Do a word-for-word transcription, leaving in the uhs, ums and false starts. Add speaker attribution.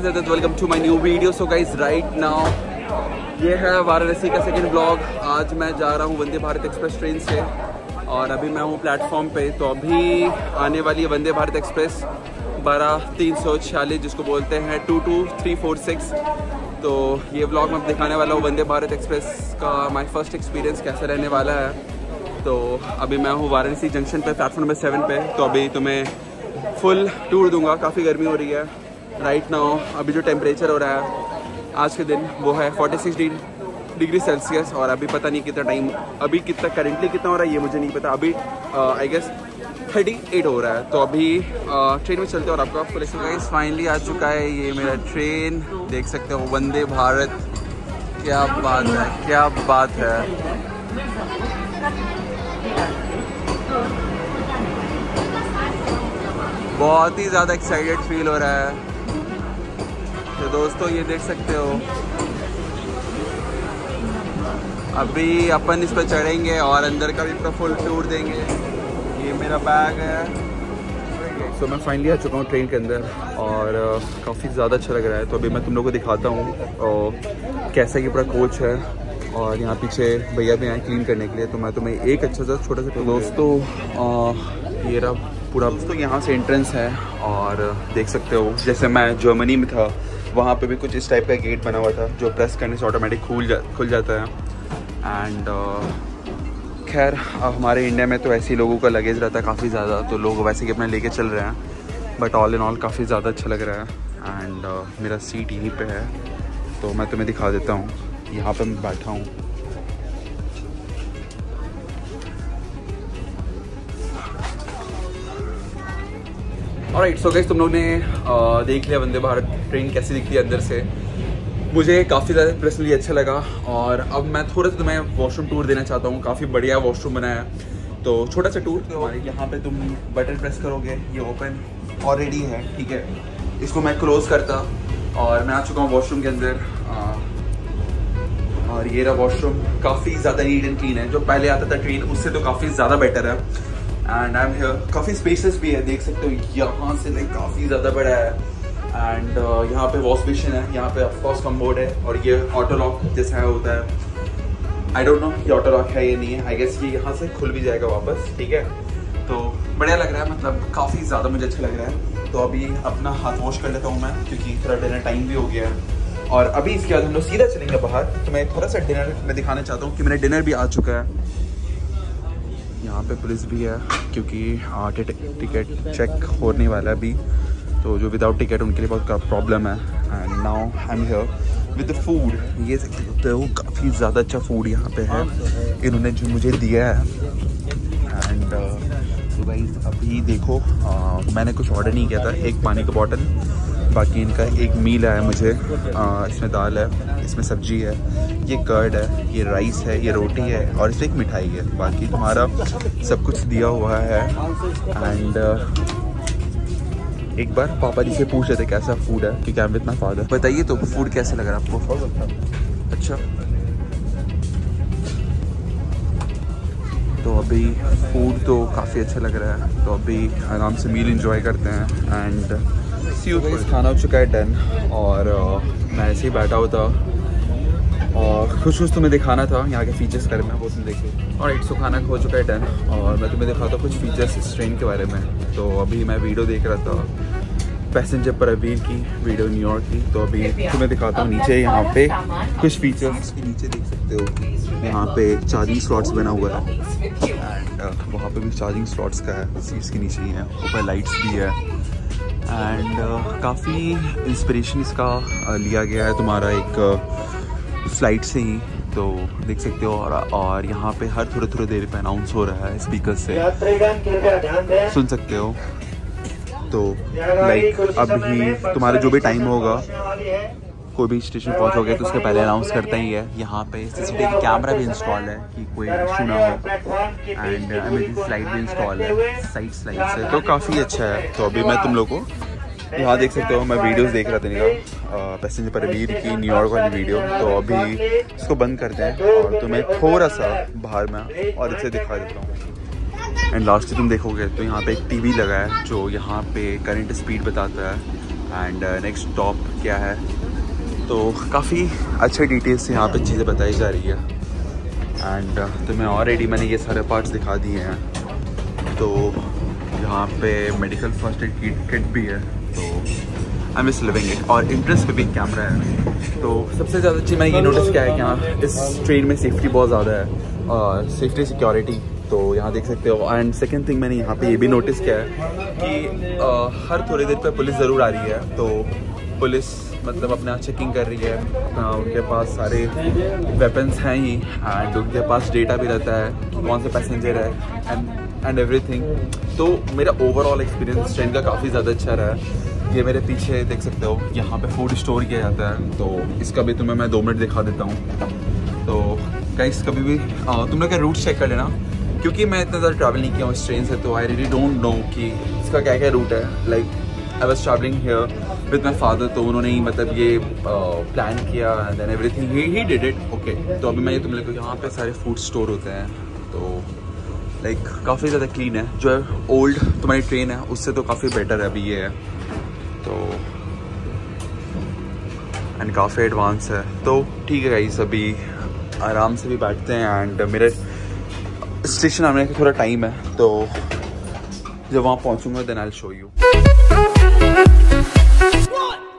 Speaker 1: इज़्ज़त, welcome to my new video. So guys right now ये है वाराणसी का सेकंड ब्लॉग। आज मैं जा रहा हूँ वंदे भारत एक्सप्रेस ट्रेन से और अभी मैं हूँ प्लेटफॉर्म पे। तो अभी आने वाली है वंदे भारत एक्सप्रेस बारह तीन सौ छियालीस, जिसको बोलते हैं two two three four six. तो ये ब्लॉग मैं दिखाने वाला हूँ वंदे भारत एक्सप्रेस का माय फर्स्ट एक्सपीरियंस कैसा रहने वाला है। तो अभी मैं हूँ वाराणसी जंक्शन पे, प्लेटफॉर्म नंबर सेवन पे। तो अभी तुम्हें फुल टूर दूंगा। काफ़ी गर्मी हो रही है राइट नाउ। अभी जो टेम्परेचर हो रहा है आज के दिन वो है फोर्टी सिक्स डिग्री सेल्सियस और अभी पता नहीं कितना टाइम, अभी कितना करेंटली कितना हो रहा है ये मुझे नहीं पता। अभी आई गेस थर्टी एट हो रहा है। तो अभी ट्रेन में चलते हैं और आपको आपको गाइस फाइनली आ चुका है ये मेरा ट्रेन। देख सकते हो वंदे भारत। क्या बात है, क्या बात है। बहुत ही ज़्यादा एक्साइटेड फील हो रहा है। तो दोस्तों ये देख सकते हो अभी अपन इस पर चढ़ेंगे और अंदर का भी पूरा फुल टूर देंगे। ये मेरा बैग है। तो so, मैं फाइनली आ चुका हूँ ट्रेन के अंदर और uh, काफ़ी ज़्यादा अच्छा लग रहा है। तो अभी मैं तुम लोगों को दिखाता हूँ और कैसा ये पूरा कोच है। और यहाँ पीछे भैया भी आए क्लीन करने के लिए। तो मैं तुम्हें एक अच्छा सा छोटा सा दोस्तों uh, ये रहा पूरा। दोस्तों यहाँ से एंट्रेंस है और देख सकते हो जैसे मैं जर्मनी में था वहाँ पे भी कुछ इस टाइप का गेट बना हुआ था जो प्रेस करने से ऑटोमेटिक खुल जा खुल जाता है। एंड uh, खैर हमारे इंडिया में तो ऐसे ही लोगों का लगेज रहता है काफ़ी ज़्यादा, तो लोग वैसे कि अपने लेके चल रहे हैं। बट ऑल इन ऑल काफ़ी ज़्यादा अच्छा लग रहा है। एंड uh, मेरा सीट यहीं पे है तो मैं तुम्हें दिखा देता हूँ। यहाँ पे मैं बैठा हूँ। ऑलराइट सो गाइस तुम लोग ने uh, देख लिया वंदे भारत ट्रेन कैसी दिखती है अंदर से। मुझे काफ़ी ज़्यादा पर्सनली अच्छा लगा और अब मैं थोड़ा सा तुम्हें वॉशरूम टूर देना चाहता हूँ। काफ़ी बढ़िया वॉशरूम बनाया है। तो छोटा सा टूर। तो यहाँ पे तुम बटन प्रेस करोगे, ये ओपन ऑलरेडी है, ठीक है। इसको मैं क्लोज करता और मैं आ चुका हूँ वॉशरूम के अंदर। आ, और ये रहा वॉशरूम। काफ़ी ज़्यादा नीट एंड क्लीन है। जो पहले आता था ट्रेन उससे तो काफ़ी ज़्यादा बेटर है। And I am here. काफ़ी स्पेसेस भी है, देख सकते हो यहाँ से लाइक काफ़ी ज़्यादा बड़ा है। एंड uh, यहाँ पे वॉश बेसिन है, यहाँ पे ऑफकोर्स कमोड है और ये ऑटो लॉक जैसा होता है। आई डोंट नो ये ऑटो लॉक है ये नहीं है। आई गेस ये यहाँ से खुल भी जाएगा वापस, ठीक है। तो बढ़िया लग रहा है, मतलब काफ़ी ज़्यादा मुझे अच्छा लग रहा है। तो अभी अपना हाथ वॉश कर लेता हूँ मैं क्योंकि थोड़ा डिनर टाइम भी हो गया है। और अभी इसके बाद हम लोग सीधा चलेंगे बाहर। तो मैं थोड़ा सा डिनर में दिखाना चाहता हूँ कि मेरा डिनर भी आ चुका है। यहाँ पे पुलिस भी है क्योंकि टिकट चेक होने वाला है अभी। तो जो विदाउट टिकट उनके लिए बहुत प्रॉब्लम है। And now I am here with the food. ये सकते हो काफ़ी ज़्यादा अच्छा फूड यहाँ पे है इन्होंने जो मुझे दिया है। एंड तो भाई अभी देखो uh, मैंने कुछ ऑर्डर नहीं किया था। एक पानी का बॉटल, बाकी इनका एक मील है मुझे। uh, इसमें दाल है, इसमें सब्जी है, ये कर्ड है, ये राइस है, ये रोटी है और इसमें एक मिठाई है। बाकी तुम्हारा सब कुछ दिया हुआ है। एंड uh, एक बार पापा जी से पूछ रहे थे कैसा फूड है क्योंकि I am with my father. बताइए तो फूड कैसा लग रहा है आपको? अच्छा। तो अभी फूड तो काफ़ी अच्छा लग रहा है। तो अभी आराम से मील एंजॉय करते हैं। And see you. खाना हो चुका है डन और uh, मैं ऐसे ही बैठा हुआ था और कुछ कुछ तुम्हें दिखाना था यहाँ के फीचर्स के बारे में, वो तुम देखिए। और एक सौ खाना हो चुका है डन और मैं तुम्हें दिखाता हूँ कुछ फीचर्स इस ट्रेन के बारे में। तो अभी मैं वीडियो देख रहा था पैसेंजर परवीर की, वीडियो न्यूयॉर्क की। तो अभी तुम्हें दिखाता हूँ नीचे यहाँ पे कुछ फीचर्स के नीचे देख सकते हो। यहाँ पे चार्जिंग स्लॉट्स बना हुआ है एंड uh, वहाँ पे भी चार्जिंग स्लॉट्स का है। सीट्स के नीचे ही है, ऊपर लाइट्स भी है। एंड uh, काफ़ी इंस्पिरेशन इसका uh, लिया गया है तुम्हारा एक uh, फ्लाइट से ही। तो देख सकते हो और, और यहाँ पे हर थोड़े थोड़े देर पे अनाउंस हो रहा है स्पीकर से, सुन सकते हो। तो लाइक अभी तुम्हारा जो भी टाइम होगा, कोई भी स्टेशन पहुँचोगे तो उसके पहले अनाउंस करता ही है। यहाँ पे सीसीटीवी कैमरा भी इंस्टॉल है कि कोई इशू ना हो। एंड इमरजेंसी लाइट भी इंस्टॉल है साइड स्लाइड से, तो काफ़ी अच्छा है। तो अभी मैं तुम लोग को यहाँ देख सकते हो, मैं वीडियोस देख रहा था निका पैसेंजर परवीर की न्यूयॉर्क वाली वीडियो। तो अभी इसको बंद करते हैं और तुम्हें थोड़ा सा बाहर में और इसे दिखा देता हूँ। एंड लास्ट तुम देखोगे तो यहाँ पे एक टीवी लगा है जो यहाँ पे करंट स्पीड बताता है। एंड नेक्स्ट स्टॉप क्या है, तो काफ़ी अच्छे डिटेल्स से यहाँ पे चीज़ें बताई जा रही है। एंड uh, तुम्हें ऑलरेडी मैंने ये सारे पार्ट्स दिखा दिए हैं। तो यहाँ पे medical first aid kit kit भी है, तो आई मिस लिविंग इट। और इंटरेस्ट पे भी कैमरा है। तो सबसे ज़्यादा चीज़ मैंने ये नोटिस किया है कि यहाँ इस ट्रेन में सेफ्टी बहुत ज़्यादा है, और सेफ्टी सिक्योरिटी तो यहाँ देख सकते हो। एंड सेकेंड थिंग मैंने यहाँ पे ये भी नोटिस किया है कि uh, हर थोड़ी देर पे पुलिस ज़रूर आ रही है। तो पुलिस मतलब अपना चेकिंग कर रही है, अपना उनके पास सारे वेपन्स हैं ही, एंड उनके पास डेटा भी रहता है कि कौन सा पैसेंजर है एंड एंड एवरीथिंग। तो मेरा ओवरऑल एक्सपीरियंस ट्रेन का काफ़ी ज़्यादा अच्छा रहा है। ये मेरे पीछे देख सकते हो, यहाँ पे फूड स्टोर किया जाता है, तो इसका भी तुम्हें मैं दो मिनट दिखा देता हूँ। तो गाइस कभी भी तुम लोग का रूट चेक कर लेना, क्योंकि मैं इतना ज़्यादा ट्रैवल नहीं किया हूँ इस ट्रेन से, तो आई रियली डोंट नो कि इसका क्या क्या रूट है। Like I was travelling here with my father, तो उन्होंने ही मतलब ये प्लान uh, किया एंड देन एवरीथिंग ही ही डिड इट। ओके, तो अभी मैं ये तुम लोग को, यहाँ पे सारे फूड स्टोर होते हैं, तो लाइक like, काफ़ी ज़्यादा क्लीन है। जो है ओल्ड तुम्हारी ट्रेन है उससे तो काफ़ी बेटर है अभी ये है, तो एंड काफ़ी एडवांस है। तो ठीक है गाइस, अभी आराम से भी बैठते हैं। एंड मेरे स्टेशन आने का थोड़ा टाइम है, तो जब वहाँ पहुँचूँगा then I will show you. One.